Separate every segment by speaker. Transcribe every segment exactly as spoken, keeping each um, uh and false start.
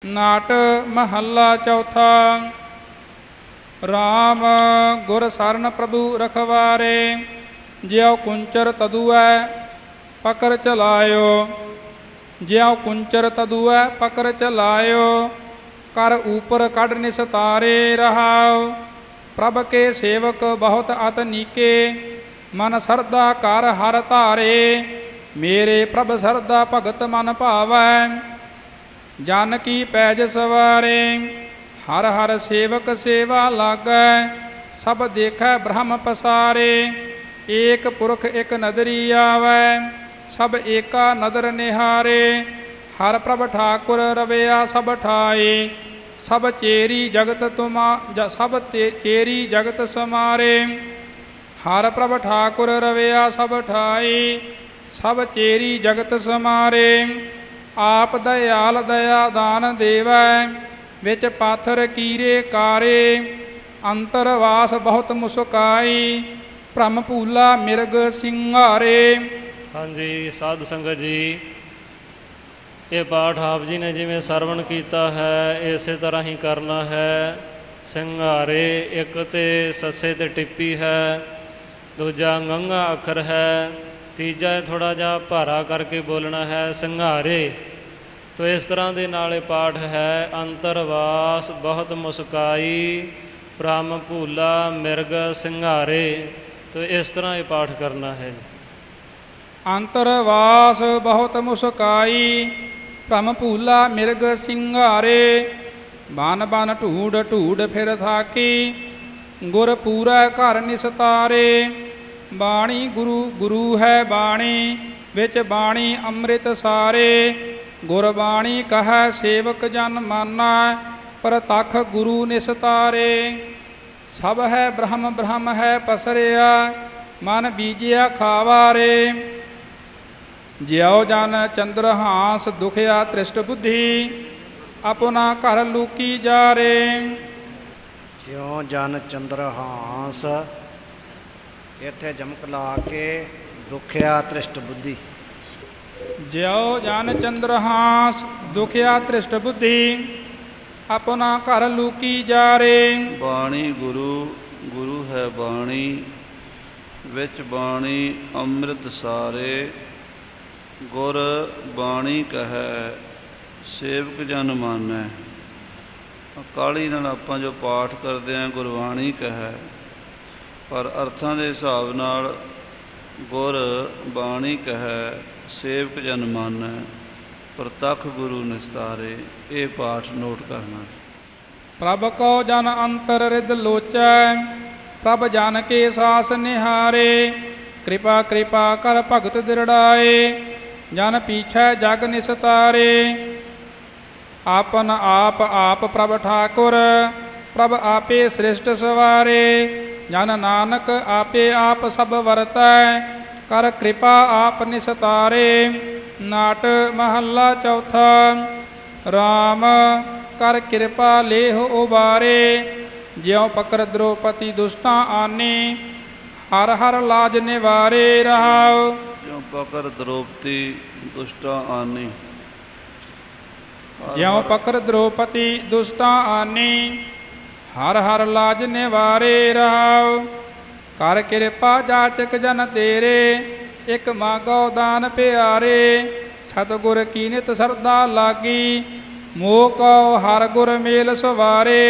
Speaker 1: नाट महला चौथा। राम गुर सरन प्रभु रखवारे, ज्यों कुंचर तदुऐ पकर चलायो। ज्यों कुंचर तदुऐ पकर चलायो, कर ऊपर कड़ निसतारे रहाओ। प्रभ के सेवक बहुत अत नीके, मन सरदा कर हर धारे। मेरे प्रभ सरदा भगत मन भावै, जानकी पैज सवारे। हर हर सेवक सेवा लागै, सब देखै ब्रह्म पसारे। एक पुरख एक नदरी आवै, सब एका नदर निहारे। हर प्रभ ठाकुर रवैया सब ठाए, सब चेरी जगत तुमा सब ते, चेरी जगत समारे। हर प्रभ ठाकुर रवैया सब ठाए, सब चेरी जगत समारे। आप दयाल दया दान देवै, विच पाथर कीरे कारे। अंतरवास बहुत मुस्काई, भ्रम भूला मिर्ग सिंघारे।
Speaker 2: हाँ जी साध संगत जी, ये पाठ आप जी ने जिमें सरवण किया है इसे तरह ही करना है। सिंघारे एक ते ससे ते टिप्पी है, दूजा गंगा अखर है, तीजा थोड़ा जा भारा करके बोलना है संघारे। तो इस तरह के नाले पाठ है अंतरवास बहुत मुस्काई, भ्रम भूला मिर्ग सिंघारे। तो इस तरह ये पाठ करना है।
Speaker 1: अंतरवास बहुत मुस्काई, भ्रम भूला मिर्ग सिंघारे। बन बन ढूढ़ ढूढ़ फिर थाकी, गुर पूरा घर निसतारे। बाणी गुरु गुरु है बाणी, विच बाणी अमृत सारे। गुरबाणी कह सेवक जन माना, प्रतख गुरु निसतारे। सब है ब्रह्म ब्रह्म है पसरिया, मन बीजिया खावारे। ज्यो जन चंद्रहास दुखिया त्रिष्ट बुद्धि, अपना घर लूकी जारे।
Speaker 3: ज्यों जन चंद्रहास, इत्थे जमक ला के दुखिया त्रिष्ट बुद्धि।
Speaker 1: ज्यो जन चंद्रहास दुखिया त्रिष्ट बुद्धि, अपना घर लूकी जारे।
Speaker 4: बाणी गुरु गुरु है बाणी, विच बाणी अमृत सारे। गुर बाणी कहे सेवक जन मानै। अकाली नाल आपां जो पाठ करते हैं गुरबाणी कहे, पर अर्थां दे हिसाब नाल गुर बाणी कहे सेवक जन मानै, प्रतख गुरु निस्तारे। ये पाठ नोट करना।
Speaker 1: प्रभ को जन अंतर रिद लोचै, प्रभ जन के सास निहारे। कृपा कृपा कर भगत दृढ़ाए, जन पीछे जग निसतारे। आपन आप आप प्रभ ठाकुर, प्रभ आपे श्रेष्ठ सवारे। जन नानक आपे आप सब वरतै, कर कृपा आप निसतारे। नाट महला चौथा। राम कर कृपा लेह उबारे, ज्यों पकर द्रौपदी दुष्टा आने। हर हर लाज निवारे रहाओ।
Speaker 4: ज्यों पकर द्रौपदी दुष्टा आनी।
Speaker 1: ज्यों पकर द्रौपदी दुष्टा आनी, हर हर लाज निवारे रहाओ। कर कृपा जाचक जन तेरे, एक मागो दान प्यारे। सतगुर की नित सरदा लागी, मोह को हर गुर मेल सवारे।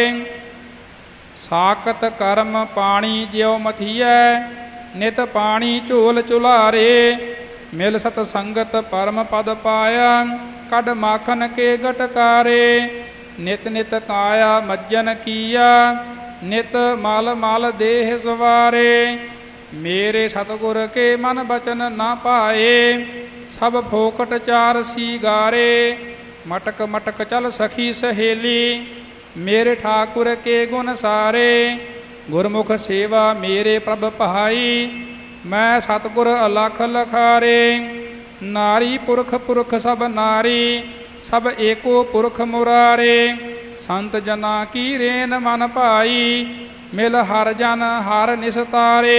Speaker 1: साकत कर्म पानी ज्यों मथियै, नित पानी झोल चुलारे। मिल सत संगत परम पद पाया, कड माखन के गटकारे। नित नित काया मज्जन किया, नित मल मल देह सवारे। मेरे सतगुर के मन बचन ना पाए, सब फोकट चार सीगारे। मटक मटक चल सखी सहेली, मेरे ठाकुर के गुण सारे। गुरमुख सेवा मेरे प्रभ पहाई, मैं सतगुर अलख लखारे। नारी पुरख पुरख सब नारी, सब एको पुरख मुरारे। संत जना की रेन मन पाई, मिल हर जन हर निसतारे।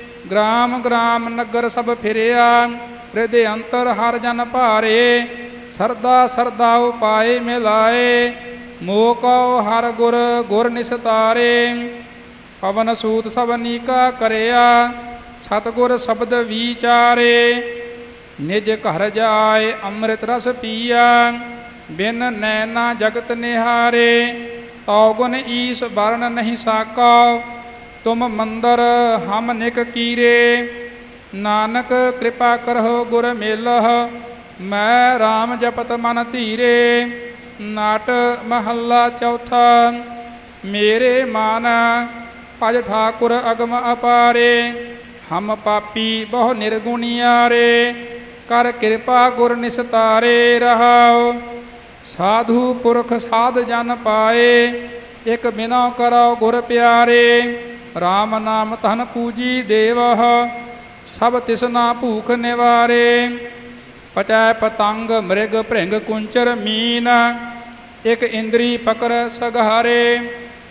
Speaker 1: ग्राम ग्राम नगर सब फिरिया, हृदय अंतर हर जन भारे। ਸਰਦਾ ਸਰਦਾ ਉਪਾਏ ਮਿਲਾਏ, ਮੋਹ ਕਉ ਹਰ ਗੁਰ ਗੁਰ ਨਿਸਤਾਰੇ। ਪਵਨ ਸੂਤ ਸਭ ਨੀਕਾ ਕਰਿਆ, ਸਤਿਗੁਰ ਸ਼ਬਦ ਵਿਚਾਰੇ। ਨਿਜ ਘਰ ਜਾਏ ਅੰਮ੍ਰਿਤ ਰਸ ਪੀਆ, ਬਿਨ ਨੈਣਾ ਜਗਤ ਨਿਹਾਰੇ। ਤਉ ਗੁਣ ਈਸ ਵਰਨ ਨਹੀਂ ਸਾਕਾ, ਤੁਮ ਮੰਦਰ ਹਮ ਨਿਕ ਕੀਰੇ। ਨਾਨਕ ਕਿਰਪਾ ਕਰਹੁ ਗੁਰ ਮੇਲਹ, ਮੈਂ ਰਾਮ ਜਪਤ ਮਨ ਧੀਰੇ। ਨਾਟ ਮਹੱਲਾ ਚੌਥਾ। ਮੇਰੇ ਮਨ ਭਜ ਠਾਕੁਰ ਅਗਮ ਅਪਾਰੇ, ਹਮ ਪਾਪੀ ਬਹੁ ਨਿਰਗੁਣਿਆਰੇ। ਕਰ ਕਿਰਪਾ ਗੁਰ ਨਿਸਤਾਰੇ ਰਹਾਉ, ਸਾਧੂ ਪੁਰਖ ਸਾਧ ਜਨ ਪਾਏ। ਇਕ ਬਿਨਉ ਕਰਉ ਗੁਰ ਪਿਆਰੇ, ਰਾਮ ਨਾਮ ਧਨ ਪੂਜੀ ਦੇਵਹ। ਸਭ ਤਿਸਨਾ ਭੂਖ ਨਿਵਾਰੇ, ਪਚੈ ਪਤੰਗ ਮ੍ਰਿਗ ਭ੍ਰਿੰਗ ਕੁੰਚਰ ਮੀਨ। ਇਕ ਇੰਦਰੀ ਪਕਰ ਸਗਹਾਰੇ,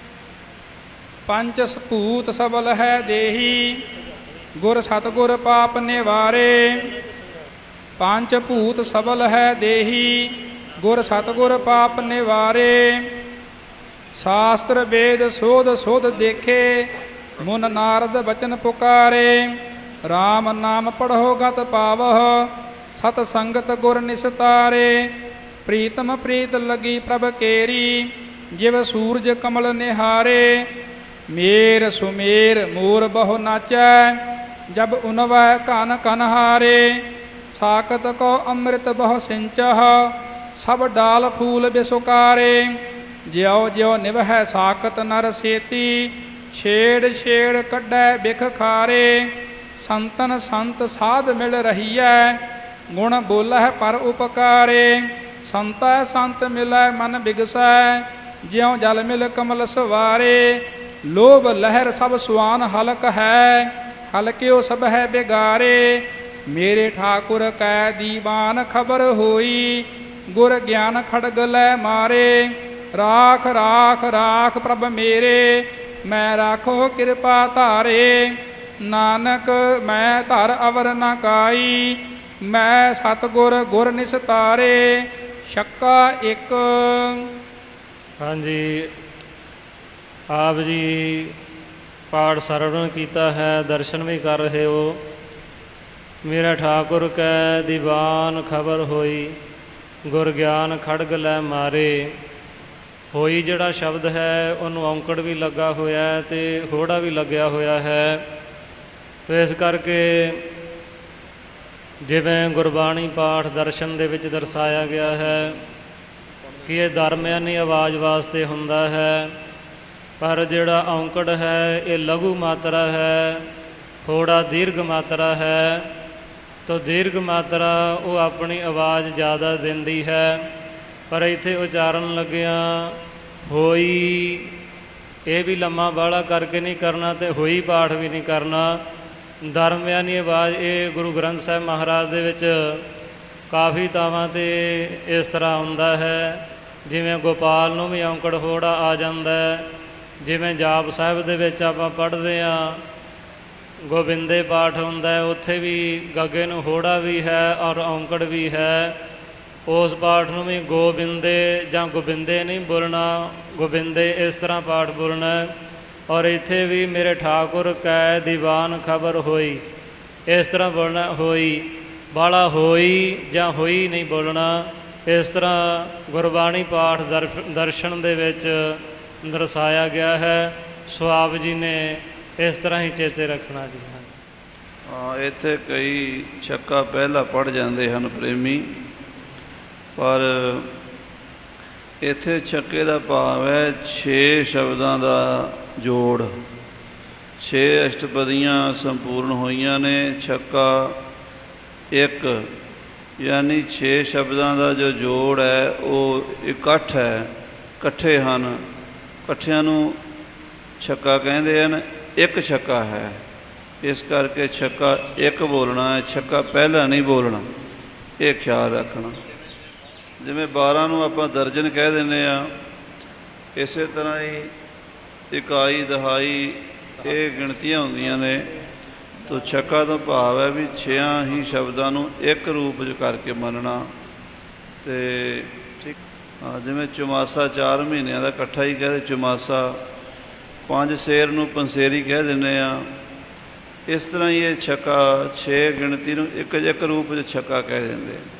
Speaker 1: ਪੰਚ ਭੂਤ ਸਬਲ ਹੈ ਦੇਹੀ। ਗੁਰ ਸਤਿਗੁਰ ਪਾਪ ਨਿਵਾਰੇ, ਪੰਚ ਭੂਤ ਸਬਲ ਹੈ ਦੇਹੀ। ਗੁਰ ਸਤਿਗੁਰ ਪਾਪ ਨਿਵਾਰੇ। ਸ਼ਾਸਤਰ ਵੇਦ ਸੋਧ ਸੋਧ ਦੇਖੇ, ਮੁਨ ਨਾਰਦ ਬਚਨ ਪੁਕਾਰੇ। ਰਾਮ ਨਾਮ ਪੜ੍ਹੋ ਗਤ ਪਾਵਹ, ਸਤ ਸੰਗਤ ਗੁਰ ਨਿਸਤਾਰੇ। ਪ੍ਰੀਤਮ ਪ੍ਰੀਤ ਲਗੀ ਪ੍ਰਭ ਕੇਰੀ, ਜਿਵ ਸੂਰਜ ਕਮਲ ਨਿਹਾਰੇ। ਮੇਰ ਸੁਮੇਰ ਮੋਰ ਬਹੁ ਨਾਚੈ, ਜਬ ਉਨਵੈ ਕਨ ਕਨ ਹਾਰੇ। ਸਾਕਤ ਕੋ ਅੰਮ੍ਰਿਤ ਬਹੁ ਸਿੰਚਹ, ਸਭ ਡਾਲ ਫੂਲ ਬਿਸੁਕਾਰੇ। ਜਿਉ ਜਿਉ ਨਿਵਹਿ ਸਾਕਤ ਨਰ ਸੇਤੀ, ਛੇੜ ਛੇੜ ਕੱਢੈ ਬਿਖ ਖਾਰੇ। ਸੰਤਨ ਸੰਤ ਸਾਧ ਮਿਲ ਰਹੀਐ, ਗੁਣ ਬੋਲਹਿ ਪਰ ਉਪਕਾਰੇ। ਸੰਤੈ ਸੰਤ ਮਿਲੈ ਮਨ ਬਿਗਸੈ, ਜਿਉ ਜਲ ਮਿਲ ਕਮਲ ਸਵਾਰੇ। ਲੋਭ ਲਹਿਰ ਸਭ ਸੁਆਨ ਹਲਕ ਹੈ, ਹਲਕਿਓ ਸਭ ਹੈ ਬਿਗਾਰੇ। ਮੇਰੇ ਠਾਕੁਰ ਕੈ ਦੀਵਾਨ ਖਬਰ ਹੋਈ, ਗੁਰ ਗਿਆਨ ਖੜਗ ਲੈ ਮਾਰੇ। ਰਾਖ ਰਾਖ ਰਾਖ ਪ੍ਰਭ ਮੇਰੇ, ਮੈਂ ਰਾਖੋ ਕਿਰਪਾ ਧਾਰੇ। ਨਾਨਕ ਮੈਂ ਧਰ ਅਵਰ ਨਾ ਕਾਈ, ਮੈਂ ਸਤਿਗੁਰ ਗੁਰ ਨਿਸਤਾਰੇ। ਛੱਕਾ ਇੱਕ।
Speaker 2: ਹਾਂਜੀ, ਆਪ ਜੀ ਪਾਠ ਸਰਵਣ ਕੀਤਾ ਹੈ, ਦਰਸ਼ਨ ਵੀ ਕਰ ਰਹੇ ਹੋ। ਮੇਰਾ ਠਾਕੁਰ ਕੈ ਦੀਵਾਨ ਖਬਰ ਹੋਈ, ਗੁਰ ਗਿਆਨ ਖੜਗ ਲੈ ਮਾਰੇ। ਹੋਈ ਜਿਹੜਾ ਸ਼ਬਦ ਹੈ ਉਹਨੂੰ ਔਂਕੜ ਵੀ ਲੱਗਾ ਹੋਇਆ ਅਤੇ ਹੋੜਾ ਵੀ ਲੱਗਿਆ ਹੋਇਆ ਹੈ। ਅਤੇ ਇਸ ਕਰਕੇ ਜਿਵੇਂ ਗੁਰਬਾਣੀ ਪਾਠ ਦਰਸ਼ਨ ਦੇ ਵਿੱਚ ਦਰਸਾਇਆ ਗਿਆ ਹੈ ਕਿ ਇਹ ਦਰਮਿਆਨੀ ਆਵਾਜ਼ ਵਾਸਤੇ ਹੁੰਦਾ ਹੈ, ਪਰ ਜਿਹੜਾ ਔਂਕੜ ਹੈ ਇਹ ਲਘੂ ਮਾਤਰਾ ਹੈ, ਹੋੜਾ ਦੀਰਘ ਮਾਤਰਾ ਹੈ। ਤਾਂ ਦੀਰਘ ਮਾਤਰਾ ਉਹ ਆਪਣੀ ਆਵਾਜ਼ ਜ਼ਿਆਦਾ ਦਿੰਦੀ ਹੈ, ਪਰ ਇੱਥੇ ਉਚਾਰਨ ਲੱਗਿਆਂ ਹੋਈ ਇਹ ਵੀ ਲੰਮਾ ਬਾਹਲਾ ਕਰਕੇ ਨਹੀਂ ਕਰਨਾ ਅਤੇ ਹੋਈ ਪਾਠ ਵੀ ਨਹੀਂ ਕਰਨਾ। ਦਰਮਿਆਨੀ ਆਵਾਜ਼ ਇਹ ਗੁਰੂ ਗ੍ਰੰਥ ਸਾਹਿਬ ਮਹਾਰਾਜ ਦੇ ਵਿੱਚ ਕਾਫੀ ਥਾਵਾਂ 'ਤੇ ਇਸ ਤਰ੍ਹਾਂ ਹੁੰਦਾ ਹੈ। ਜਿਵੇਂ ਗੋਪਾਲ ਨੂੰ ਵੀ ਔਂਕੜ ਹੋੜਾ ਆ ਜਾਂਦਾ, ਜਿਵੇਂ ਜਾਪ ਸਾਹਿਬ ਦੇ ਵਿੱਚ ਆਪਾਂ ਪੜ੍ਹਦੇ ਹਾਂ ਗੋਬਿੰਦੇ ਪਾਠ ਹੁੰਦਾ, ਉੱਥੇ ਵੀ ਗੱਗੇ ਨੂੰ ਹੋੜਾ ਵੀ ਹੈ ਔਰ ਔਂਕੜ ਵੀ ਹੈ। ਉਸ ਪਾਠ ਨੂੰ ਵੀ ਗੋਬਿੰਦੇ ਜਾਂ ਗੋਬਿੰਦੇ ਨਹੀਂ ਬੋਲਣਾ, ਗੋਬਿੰਦੇ ਇਸ ਤਰ੍ਹਾਂ ਪਾਠ ਬੋਲਣਾ। ਔਰ ਇੱਥੇ ਵੀ ਮੇਰੇ ਠਾਕੁਰ ਕੈ ਦੀਵਾਨ ਖਬਰ ਹੋਈ, ਇਸ ਤਰ੍ਹਾਂ ਬੋਲਣਾ। ਹੋਈ ਬਾਲਾ ਹੋਈ ਜਾਂ ਹੋਈ ਨਹੀਂ ਬੋਲਣਾ। ਇਸ ਤਰ੍ਹਾਂ ਗੁਰਬਾਣੀ ਪਾਠ ਦਰ ਦਰਸ਼ਨ ਦੇ ਵਿੱਚ ਦਰਸਾਇਆ ਗਿਆ ਹੈ। ਸੋ ਆਪ ਜੀ ਨੇ ਇਸ ਤਰ੍ਹਾਂ ਹੀ ਚੇਤੇ ਰੱਖਣਾ ਜੀ।
Speaker 4: ਹਾਂ, ਇੱਥੇ ਕਈ ਛੱਕਾ ਪਹਿਲਾਂ ਪੜ੍ਹ ਜਾਂਦੇ ਹਨ ਪ੍ਰੇਮੀ, ਪਰ ਇੱਥੇ ਛੱਕੇ ਦਾ ਭਾਵ ਹੈ ਛੇ ਸ਼ਬਦਾਂ ਦਾ ਜੋੜ। ਛੇ ਅਸ਼ਟਪਦੀਆਂ ਸੰਪੂਰਨ ਹੋਈਆਂ ਨੇ। ਛੱਕਾ ਇੱਕ ਯਾਨੀ ਛੇ ਸ਼ਬਦਾਂ ਦਾ ਜੋ ਜੋੜ ਹੈ ਉਹ ਇਕੱਠ ਹੈ, ਇਕੱਠੇ ਹਨ। ਇਕੱਠਿਆਂ ਨੂੰ ਛੱਕਾ ਕਹਿੰਦੇ ਹਨ। ਇੱਕ ਛੱਕਾ ਹੈ, ਇਸ ਕਰਕੇ ਛੱਕਾ ਇੱਕ ਬੋਲਣਾ ਹੈ, ਛੱਕਾ ਪਹਿਲਾਂ ਨਹੀਂ ਬੋਲਣਾ, ਇਹ ਖਿਆਲ ਰੱਖਣਾ। ਜਿਵੇਂ ਬਾਰਾਂ ਨੂੰ ਆਪਾਂ ਦਰਜਨ ਕਹਿ ਦਿੰਦੇ ਹਾਂ, ਇਸੇ ਤਰ੍ਹਾਂ ਹੀ ਇਕਾਈ ਦਹਾਈ ਇਹ ਗਿਣਤੀਆਂ ਹੁੰਦੀਆਂ ਨੇ। ਤੋ ਛੱਕਾ ਦਾ ਭਾਵ ਹੈ ਵੀ ਛੇਆਂ ਹੀ ਸ਼ਬਦਾਂ ਨੂੰ ਇੱਕ ਰੂਪ 'ਚ ਕਰਕੇ ਮੰਨਣਾ। ਤੇ ਠੀਕ ਹਾਂ, ਜਿਵੇਂ ਚੁਮਾਸਾ ਚਾਰ ਮਹੀਨਿਆਂ ਦਾ ਇਕੱਠਾ ਹੀ ਕਹਦੇ ਚੁਮਾਸਾ, ਪੰਜ ਸੇਰ ਨੂੰ ਪੰਸੇਰੀ ਕਹਿ ਦਿੰਦੇ ਆ। ਇਸ ਤਰ੍ਹਾਂ ਹੀ ਇਹ ਛੱਕਾ ਛੇ ਗਿਣਤੀ ਨੂੰ ਇੱਕ ਇੱਕ ਰੂਪ 'ਚ ਛੱਕਾ ਕਹਿ ਦਿੰਦੇ।